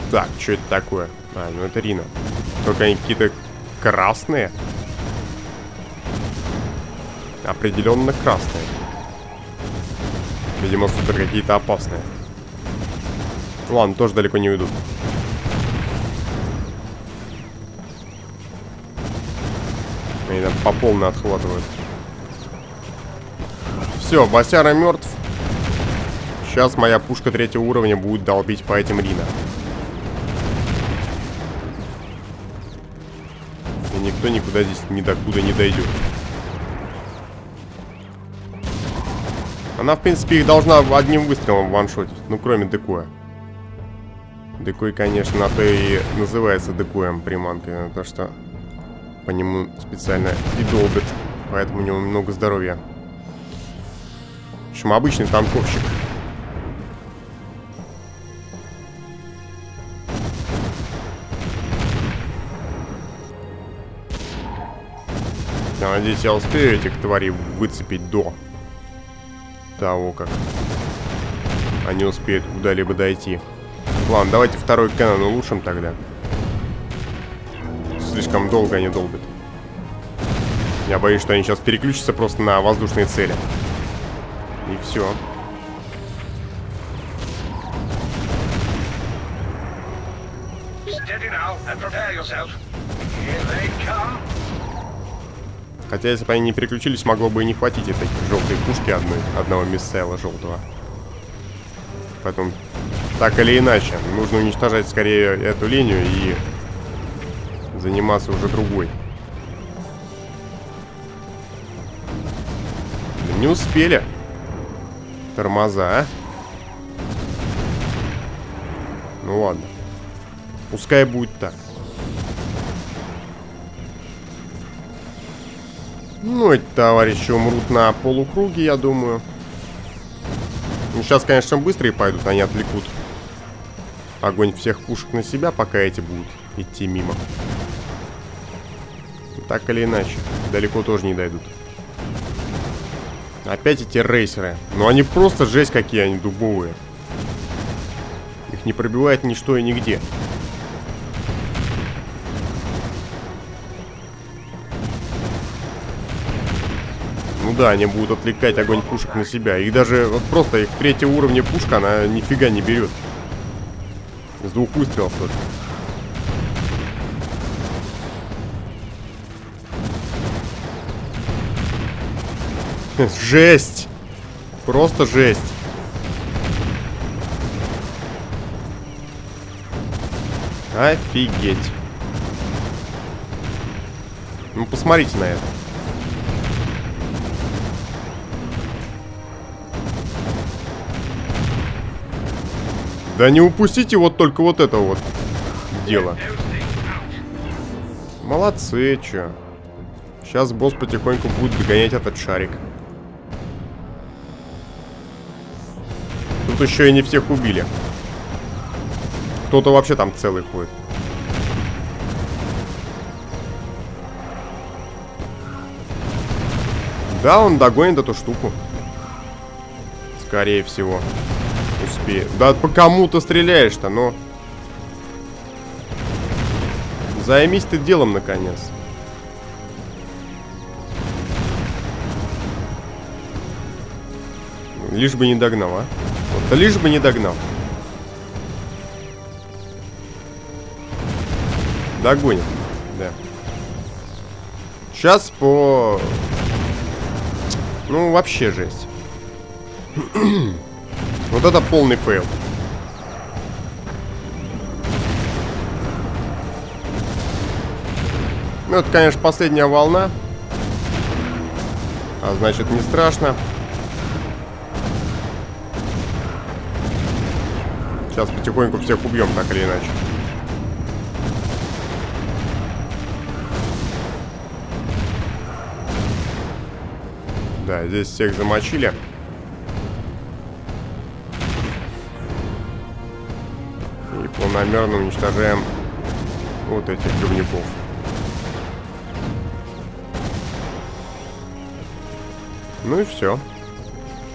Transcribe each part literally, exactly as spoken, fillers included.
Так, что это такое? А, ну это Рина. Только они какие-то красные. Определенно красные. Видимо, супер какие-то опасные. Ладно, тоже далеко не уйдут. Они там по полной отхватывают. Все, Басяра мертв. Сейчас моя пушка третьего уровня будет долбить по этим Рина. И никто никуда здесь ни докуда не дойдет. Она, в принципе, их должна одним выстрелом ваншотить. Ну, кроме декоя. Декой, конечно, на то и называется декоем приманкой. То, что по нему специально и долбит. Поэтому у него много здоровья. В общем, обычный танковщик. Я надеюсь, я успею этих тварей выцепить до того, как они успеют куда-либо дойти. Ладно, давайте второй канон улучшим тогда. Слишком долго они долбят. Я боюсь, что они сейчас переключатся просто на воздушные цели. И все. Хотя, если бы они не переключились, могло бы и не хватить этой желтой пушки одной, одного миссайла желтого. Поэтому, так или иначе, нужно уничтожать скорее эту линию и заниматься уже другой. Не успели. Тормоза, а? Ну ладно. Пускай будет так. Ну, эти товарищи умрут на полукруге, я думаю. Ну, сейчас, конечно, быстрые пойдут, они отвлекут огонь всех пушек на себя, пока эти будут идти мимо. Так или иначе, далеко тоже не дойдут. Опять эти рейсеры. Ну, они просто жесть какие, они дубовые. Их не пробивает ничто и нигде. Ну да, они будут отвлекать огонь пушек на себя. Их даже, вот просто их третьего уровня пушка, она нифига не берет. С двух выстрелов только. Жесть! Просто жесть! Офигеть! Ну, посмотрите на это. Да не упустите вот только вот это вот дело. Молодцы, чё. Сейчас босс потихоньку будет догонять этот шарик. Тут еще и не всех убили. Кто-то вообще там целый ходит. Да, он догонит эту штуку. Скорее всего. Успеет. Да по кому ты стреляешь-то, но... Займись ты делом, наконец. Лишь бы не догнал, а? Вот, лишь бы не догнал. Догонит, да. Сейчас по... Ну, вообще жесть. Вот это полный фейл. Ну, это, конечно, последняя волна. А значит, не страшно. Сейчас потихоньку всех убьем, так или иначе. Да, здесь всех замочили. И планомерно уничтожаем вот этих говнюков. Ну и все.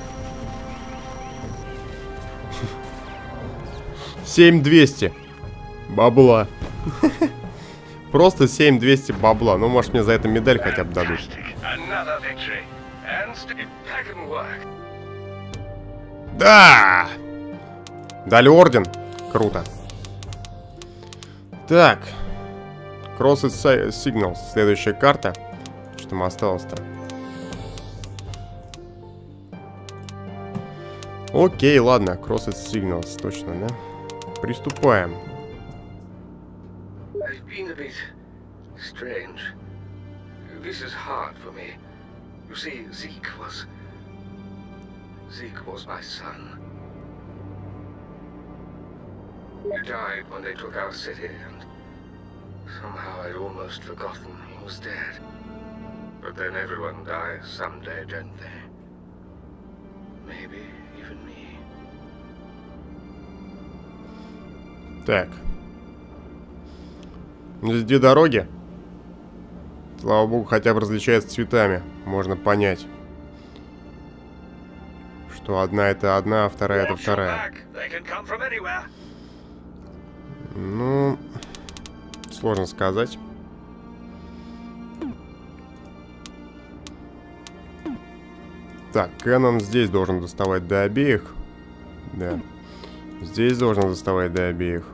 семь двести. Бабла. Просто семь двести бабла. Ну, может, мне за это медаль хотя бы дадут. Да! Дали орден. Круто. Так. Crossed Signals. Следующая карта. Что там осталось-то? Окей, ладно. Crossed Signals. Точно, да? Приступаем. Zeke was my son. He died when they took our city, and somehow I'd almost forgotten he was dead. But then everyone dies someday, don't they? Maybe even me. Так. Здесь две дороги. Слава богу, хотя бы различаются цветами. Можно понять, что одна это одна, а вторая это вторая. Ну, сложно сказать. Так, Кэнон здесь должен доставать до обеих. Да. Здесь должен доставать до обеих.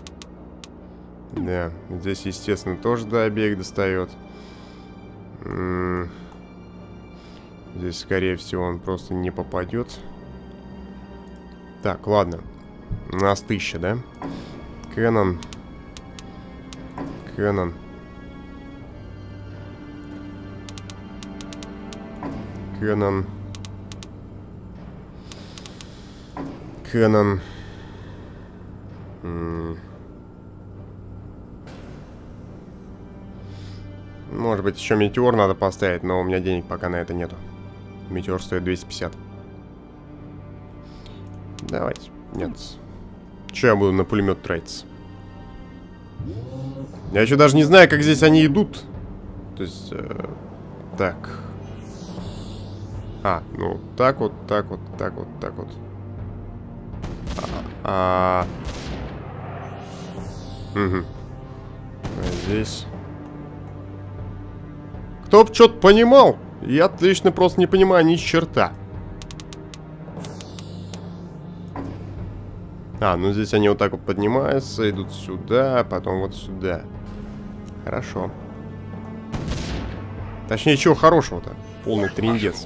Да. Здесь, естественно, тоже до обеих достает. М-м- Здесь, скорее всего, он просто не попадет. Так, ладно. У нас тысяча, да? Кэнон. Кэнон. Кэнон. Кэнон. М-м. Может быть, еще метеор надо поставить, но у меня денег пока на это нету. Метеор стоит двести пятьдесят. Давайте. Нет. Че я буду на пулемет тратиться? Я еще даже не знаю, как здесь они идут. То есть... Э, так. А, ну, так вот, так вот, так вот, так вот. А... а... Угу. А здесь... Кто б что-то понимал? Я отлично просто не понимаю ни черта. А, ну здесь они вот так вот поднимаются, идут сюда, потом вот сюда. Хорошо. Точнее, чего хорошего-то? Полный трындец.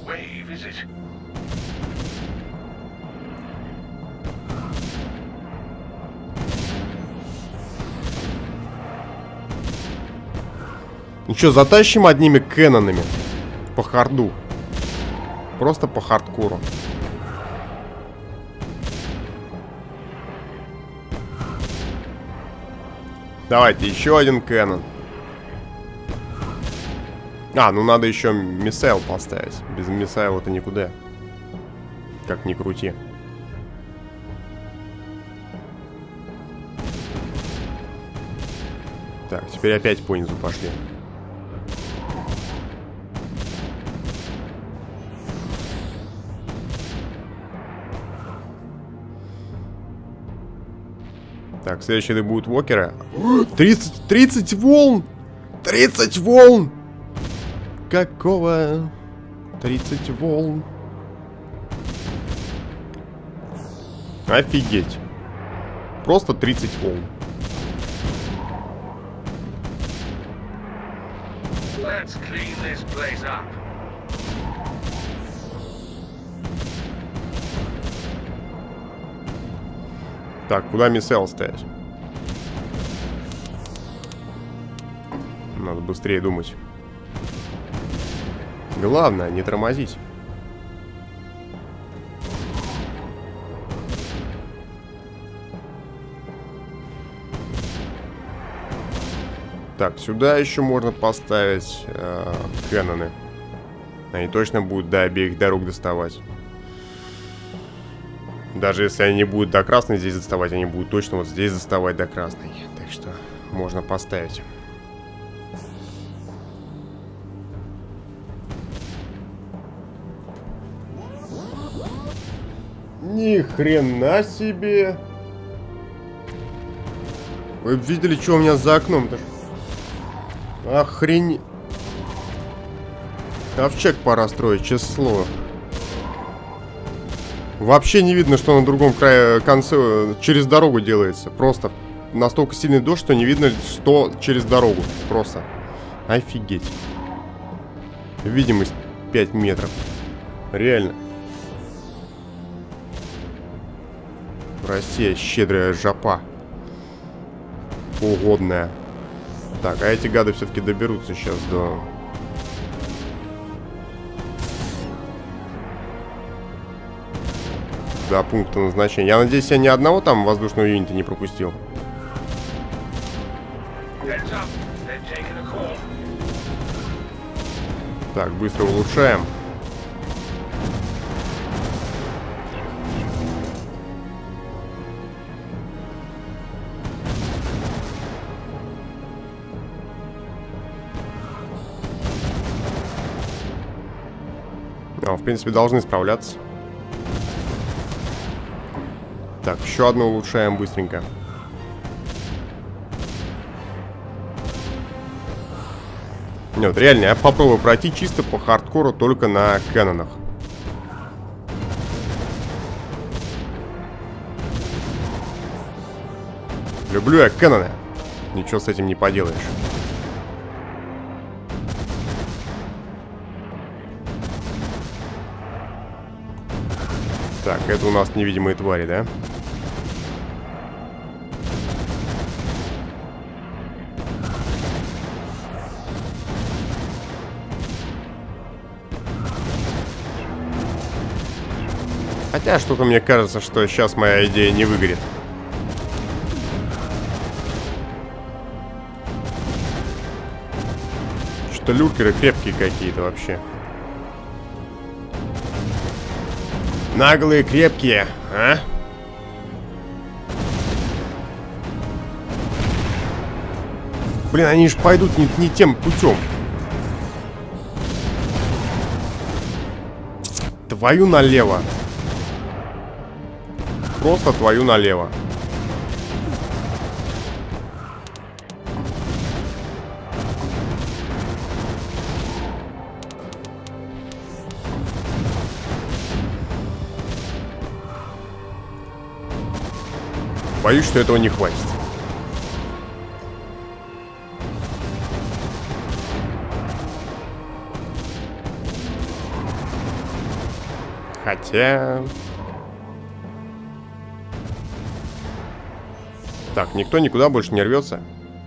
Ну что, затащим одними кэнонами? По харду. Просто по хардкору. Давайте, еще один кэнон. А, ну надо еще миссайл поставить. Без миссайла-то никуда. Как ни крути. Так, теперь опять по низу пошли. Так, следующие будут вокеры. тридцать, тридцать волн! тридцать волн! Какого? тридцать волн. Офигеть. Просто тридцать волн. Let's clean this place up. Так, куда миссел ставить? Надо быстрее думать. Главное, не тормозить. Так, сюда еще можно поставить э, кэнноны. Они точно будут до обеих дорог доставать. Даже если они не будут до красной здесь доставать, они будут точно вот здесь доставать до красной. Так что можно поставить. Ни хрена себе. Вы видели, что у меня за окном-то? Охрень... Ковчег пора строить, честное слово. Вообще не видно, что на другом крае конце через дорогу делается. Просто настолько сильный дождь, что не видно, что через дорогу. Просто. Офигеть. Видимость пять метров. Реально. Россия щедрая жопа. Угодная. Так, а эти гады все-таки доберутся сейчас до... До пункта назначения. Я надеюсь, я ни одного там воздушного юнита не пропустил. Так, быстро улучшаем. А, в принципе, должны справляться. Так, еще одну улучшаем быстренько. Нет, реально, я попробую пройти чисто по хардкору только на Кэнонах. Люблю я Кэноны. Ничего с этим не поделаешь. Так, это у нас невидимые твари, да? Хотя что-то мне кажется, что сейчас моя идея не выгорит. Что люркеры крепкие какие-то вообще. Наглые, крепкие, а? Блин, они же пойдут не, не тем путем. Твою налево. Просто твою налево. Боюсь, что этого не хватит. Хотя... Так, никто никуда больше не рвется.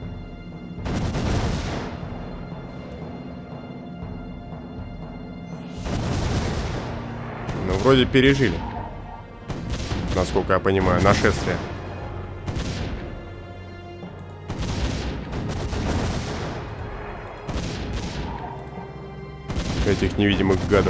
Ну, вроде пережили. Насколько я понимаю, нашествие. Этих невидимых гадов.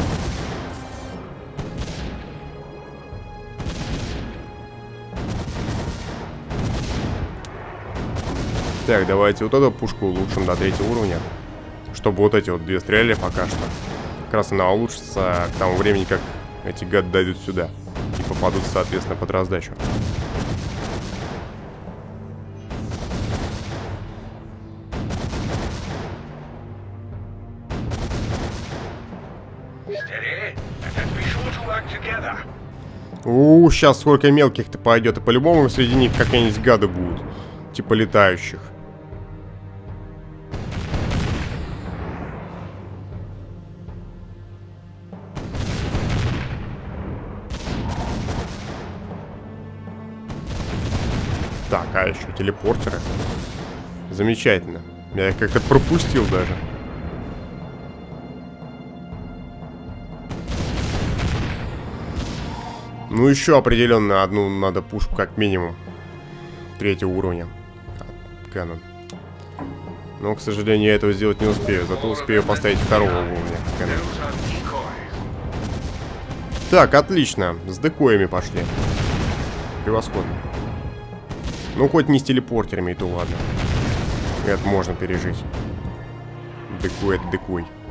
Так, давайте вот эту пушку улучшим до третьего уровня. Чтобы вот эти вот две стреляли пока что. Как раз она улучшится к тому времени, как эти гады дойдут сюда. И попадут, соответственно, под раздачу. У, сейчас сколько мелких-то пойдет. И по-любому среди них какие-нибудь гады будут. Типа летающих. Так, а еще телепортеры. Замечательно. Я их как-то пропустил даже. Ну, еще определенно одну надо пушку, как минимум. Третьего уровня. Кэнон. Но, к сожалению, я этого сделать не успею. Зато успею поставить второго уровня Кэнон. Так, отлично. С декоями пошли. Превосходно. Ну, хоть не с телепортерами, и то ладно. Это можно пережить. Декой — это декой.